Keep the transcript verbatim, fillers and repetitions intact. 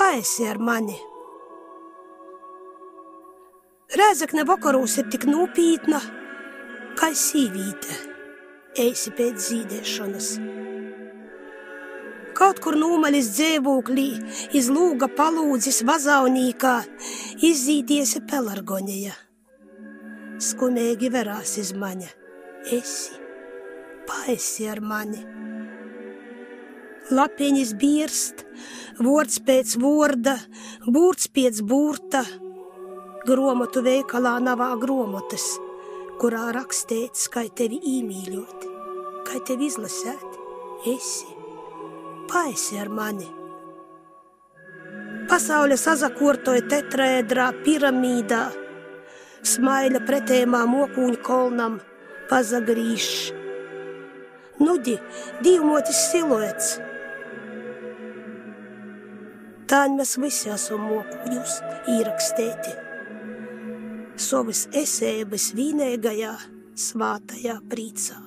paesi ar mani. Rēzekne vakarūs ir tik nūpītna, kai sīvīte, eisi pēc zīdēšanas. Kaut kur nūmalis dzēvūklī, iz lūga palūdzis vazaunīkā, izzīdiesi pelargonija. Skumēgi verās iz maņa, esi, paesi ar mani. Lapeņis birst, vords pēc vorda, būrts pēc būrta. Gromotu veikalā navā gromotas, kurā rakstēts, kai tevi īmīļot, kai tevi izlasēt, esi, paesi ar mani. Pasaule sazakortoja tetraēdrā piramīdā, smaiļa pretējumā mokūņu kolnam pazagrīš. Nudi, divmotis siluets. Tāņ mēs visi esam mokūņus īrakstēti. Sovas esēbas vīnēgajā svātajā prīcā.